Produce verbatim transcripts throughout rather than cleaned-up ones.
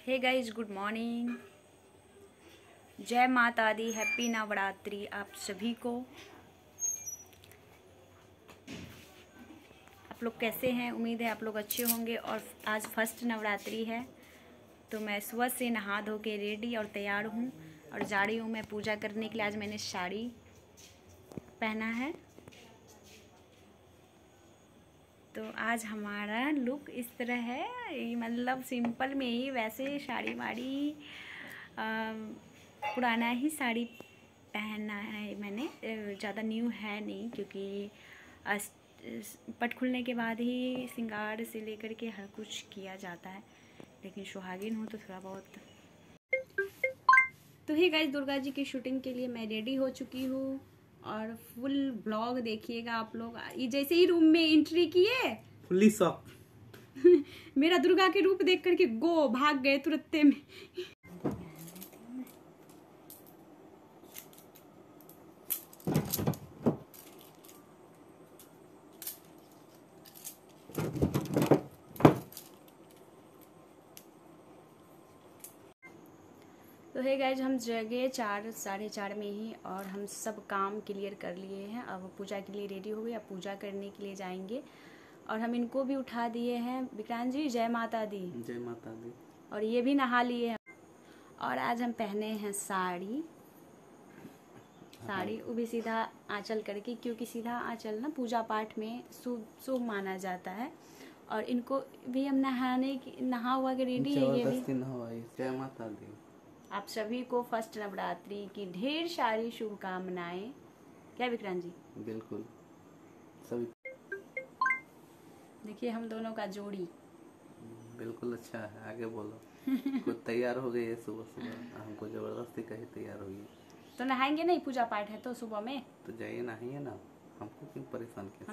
Hey guys, good morning, जय माता दी, happy Navratri आप सभी को। आप लोग कैसे हैं? उम्मीद है आप लोग अच्छे होंगे। और आज फर्स्ट नवरात्रि है तो मैं सुबह से नहा धो के रेडी और तैयार हूँ और जा रही हूँ मैं पूजा करने के लिए। आज मैंने साड़ी पहना है तो आज हमारा लुक इस तरह है, मतलब सिंपल में ही। वैसे साड़ी वाड़ी पुराना ही साड़ी पहनना है मैंने, ज़्यादा न्यू है नहीं, क्योंकि पट खुलने के बाद ही श्रृंगार से लेकर के हर कुछ किया जाता है, लेकिन सुहागिन हूँ तो थोड़ा बहुत। तो ही गाइस, दुर्गा जी की शूटिंग के लिए मैं रेडी हो चुकी हूँ और फुल ब्लॉग देखिएगा आप लोग। ये जैसे ही रूम में एंट्री किए फुल्ली शॉक मेरा दुर्गा के रूप देख करके गो भाग गए तुरंते में। तो है गाइज, हम जगह चार साढ़े चार में ही और हम सब काम क्लियर कर लिए हैं। अब पूजा के लिए रेडी हो गए, अब पूजा करने के लिए जाएंगे। और हम इनको भी उठा दिए हैं। विक्रांत जी, जय माता दी। जय माता दी। और ये भी नहा लिए हैं। और आज हम पहने हैं साड़ी साड़ी वो भी सीधा आंचल करके, क्योंकि सीधा आंचल ना पूजा पाठ में शुभ शुभ माना जाता है। और इनको भी हम नहाने की नहा हुआ के रेडी है। ये भी जय माता दी। आप सभी को फर्स्ट नवरात्रि की ढेर सारी शुभकामनाएं। क्या विक्रांत जी? बिल्कुल सभी। देखिए हम दोनों का जोड़ी बिल्कुल अच्छा है, आगे बोलो। खुद तैयार हो गई है सुबह सुबह, हमको जबरदस्ती कहीं तैयार हुई। तो नहाएंगे नहीं? पूजा पाठ है तो सुबह में तो जाइए नहाइए ना, हमको क्यों परेशान किया?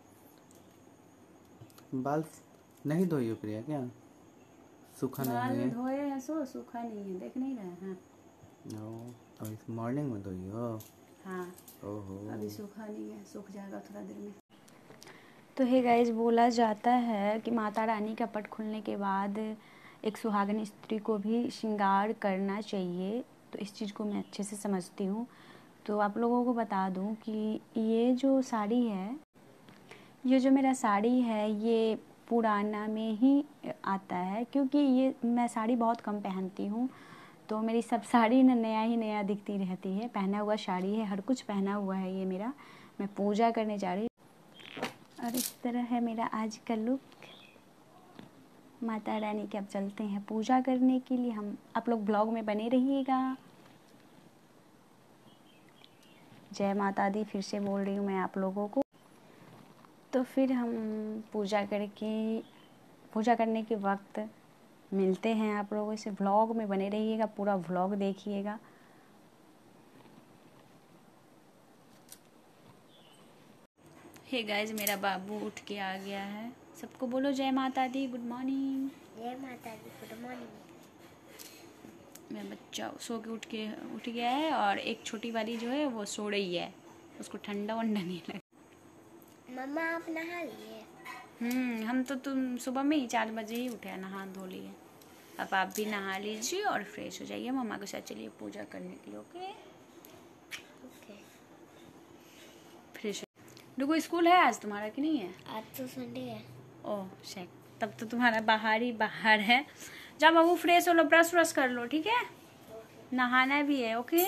बाल नहीं धोई हो प्रिया? क्या सूखा नहीं है? धोए हैं सो सूखा नहीं है, देख नहीं रहे हैं। ओ, इस मॉर्निंग में धोई हो? हाँ। ओहो, अभी सूखा नहीं है, सूख जाएगा थोड़ा देर में। तो हे गाइस, बोला जाता है कि माता रानी का पट खुलने के बाद एक सुहागन स्त्री को भी श्रृंगार करना चाहिए। तो इस चीज़ को मैं अच्छे से समझती हूँ। तो आप लोगों को बता दूँ कि ये जो साड़ी है, ये जो मेरा साड़ी है, ये पुराना में ही आता है, क्योंकि ये मैं साड़ी बहुत कम पहनती हूँ। तो मेरी सब साड़ी ना नया ही नया दिखती रहती है। पहना हुआ साड़ी है, हर कुछ पहना हुआ है ये मेरा। मैं पूजा करने जा रही हूँ और इस तरह है मेरा आज का लुक माता रानी के। अब चलते हैं पूजा करने के लिए। हम आप लोग ब्लॉग में बने रहिएगा। जय माता दी फिर से बोल रही हूँ मैं आप लोगों को। तो फिर हम पूजा करके पूजा करने के वक्त मिलते हैं आप लोगों से। व्लॉग में बने रहिएगा, पूरा व्लॉग देखिएगा। हे गाइस, मेरा बाबू उठ के आ गया है। सबको बोलो जय माता दी, गुड मॉर्निंग। जय माता दी, गुड मॉर्निंग। मेरा बच्चा सो के उठ के उठ गया है और एक छोटी वाली जो है वो सो रही है, उसको ठंडा वंडा नहीं लगा। मम्मा आप नहा लिए? हम्म हम तो तुम सुबह में ही चार बजे ही उठे, नहा धो लिए। अब आप भी नहा लीजिए और फ्रेश हो जाइए। मम्मा के साथ चलिए पूजा करने के लिए। Okay okay. फ्रेश रुको, स्कूल है आज तुम्हारा कि नहीं है? आज तो संडे है। ओह शेक, तब तो तुम्हारा बाहर ही बाहर है। जाओ बाबू फ्रेश हो लो, ब्रश व्रश कर लो, ठीक है? नहाना भी है। ओके,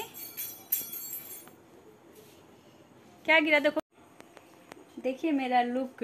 क्या गिरा? देखो देखिए मेरा लुक।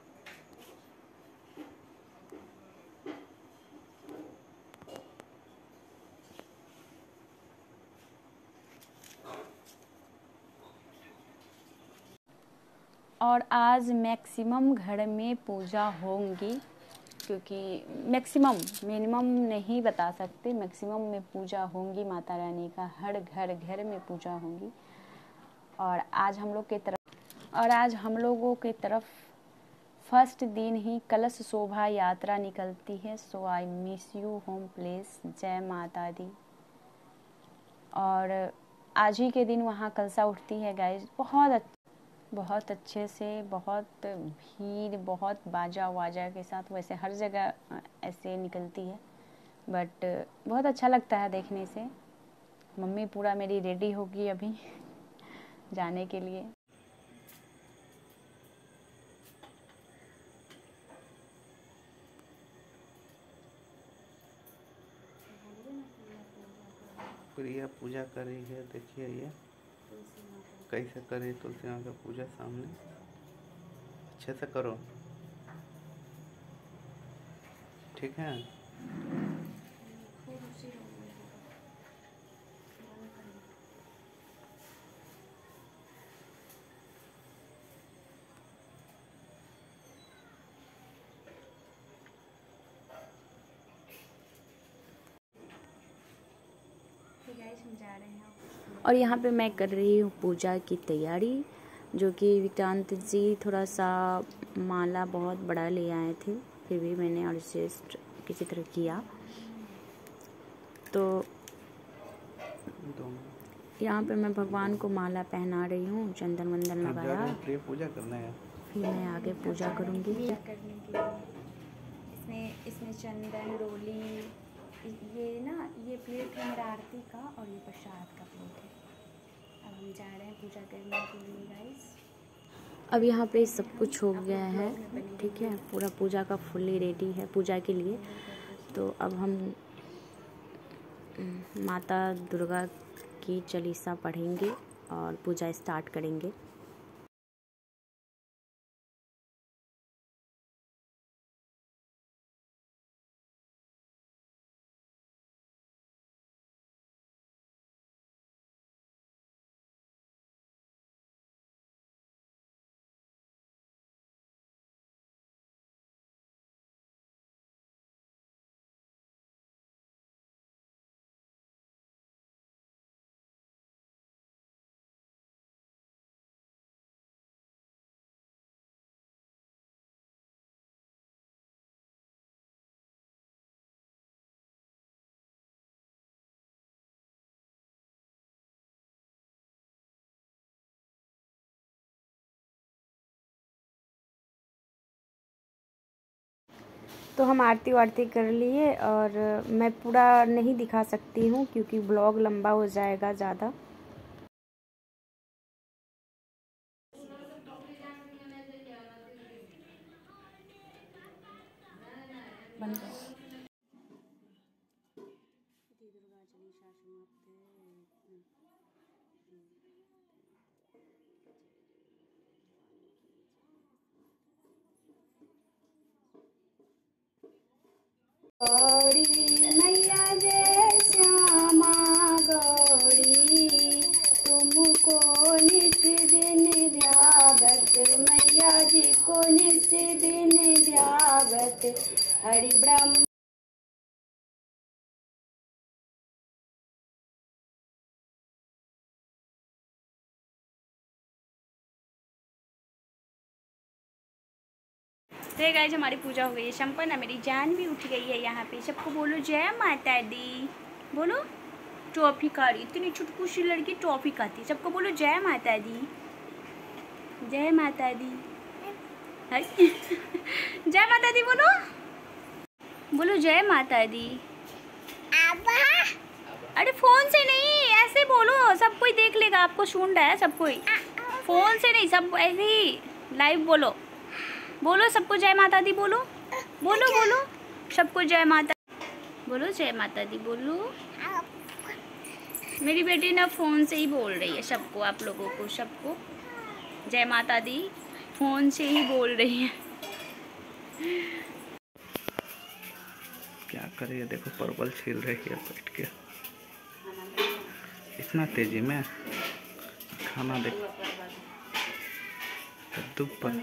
और आज मैक्सिमम घर में पूजा होंगी, क्योंकि मैक्सिमम मिनिमम नहीं बता सकते, मैक्सिमम में पूजा होंगी माता रानी का। हर घर घर में पूजा होंगी। और आज हम लोग के तरफ और आज हम लोगों के तरफ फर्स्ट दिन ही कलश शोभा यात्रा निकलती है। So I miss you home place. जय माता दी। और आज ही के दिन वहाँ कलशा उठती है गाइस। बहुत बहुत अच्छे से, बहुत भीड़, बहुत बाजा वाजा के साथ। वैसे हर जगह ऐसे निकलती है, बट बहुत अच्छा लगता है देखने से। मम्मी पूरा मेरी रेडी होगी अभी जाने के लिए। प्रिया पूजा कर रही है, देखिए ये कैसे करे तुलसी माँ का पूजा। सामने अच्छे से करो, ठीक है। हम जा रहे हैं और यहाँ पे मैं कर रही हूँ पूजा की तैयारी, जो कि विक्रांत जी थोड़ा सा माला बहुत बड़ा ले आए थे, फिर भी मैंने एडजस्ट किसी तरह किया। तो यहाँ पे मैं भगवान को माला पहना रही हूँ, चंदन वंदन लगाया, पूजा करना है। फिर मैं आगे पूजा करूँगी। करने के लिए इसमें इसमें चंदन रोली, ये ना ये प्लेट है मेरा आरती का और ये प्रसाद का प्लेट है। अब हम जा रहे हैं पूजा करने के लिए गाइस। अब यहाँ पे सब कुछ हो गया है, ठीक है, पूरा पूजा का फुल्ली रेडी है पूजा के लिए। तो अब हम माता दुर्गा की चालीसा पढ़ेंगे और पूजा स्टार्ट करेंगे। तो हम आरती वारती कर लिए और मैं पूरा नहीं दिखा सकती हूँ क्योंकि ब्लॉग लंबा हो जाएगा ज़्यादा। गौरी मैया जय श्यामा गौरी, तुमको नित दिन ध्यावत, मैया जी को नित दिन ध्यावत, हरि ब्रह्म। तो गाइस हमारी पूजा हो गई है संपन्न, मेरी जान भी उठ गई है यहाँ पे। सबको बोलो जय माता दी, बोलो। टॉफी खा रही, इतनी छुटकू सी लड़की टॉफी खाती। सबको बोलो जय माता दी, जय माता दी, जय माता दी बोलो, बोलो जय माता दी। अरे फोन से नहीं, ऐसे बोलो, सब कोई देख लेगा, आपको सुन रहा है सब कोई। फोन से नहीं, सब ऐसे ही लाइव बोलो, बोलो सबको जय माता दी, बोलो बोलो बोलो सबको जय माता, बोलो जय माता दी बोलो। मेरी बेटी ना फ़ोन से ही बोल रही है सबको, आप लोगों को सबको जय माता दी फ़ोन से ही बोल रही है। क्या कर रही है देखो, परवल छील रही है बैठ के, इतना तेजी में खाना। देखो कद्दू पर,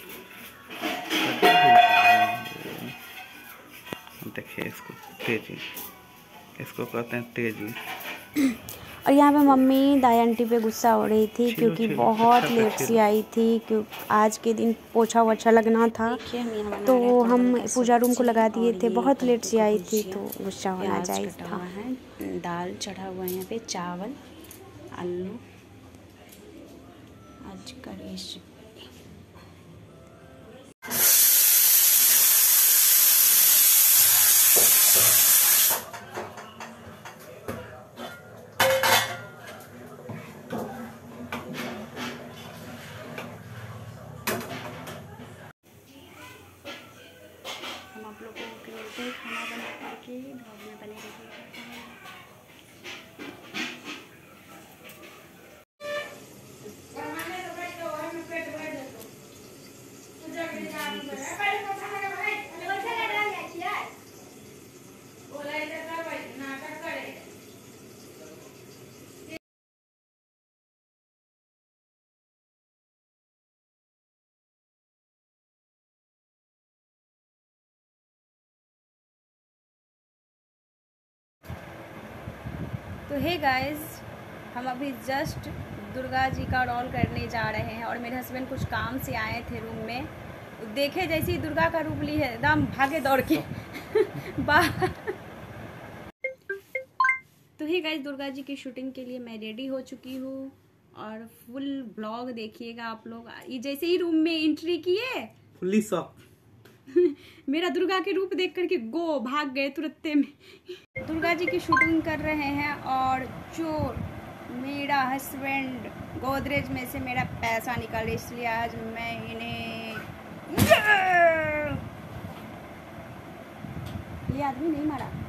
देखिए इसको तेजी, इसको कहते हैं तेजी। और यहाँ पे मम्मी दाई आंटी पे गुस्सा हो रही थी क्योंकि बहुत लेट सी आई थी, क्यों आज के दिन पोछा वोछा लगना था तो हम पूजा रूम को लगा दिए थे। बहुत लेट सी आई थी तो गुस्सा होना जायज़ था। दाल चढ़ा हुआ है यहाँ पे, चावल आलू, आज कड़ी खाना बना करके ब्लॉग में बने रहिएगा। तो हे गाइस, हम अभी जस्ट दुर्गा जी का रोल करने जा रहे हैं और मेरे हस्बैंड कुछ काम से आए थे रूम में। देखे जैसे ही दुर्गा का रूप ली है एकदम भागे दौड़ के बाहर। तो हे गाइस, दुर्गा जी की शूटिंग के लिए मैं रेडी हो चुकी हूँ और फुल ब्लॉग देखिएगा आप लोग। ये जैसे ही रूम में एंट्री किए फुल्ली शॉक मेरा दुर्गा के रूप देख करके गो भाग गए तुरंत में। दुर्गा जी की शूटिंग कर रहे हैं और जो मेरा हस्बैंड गोदरेज में से मेरा पैसा निकाले, इसलिए आज मैं इन्हें ये आदमी नहीं मारा।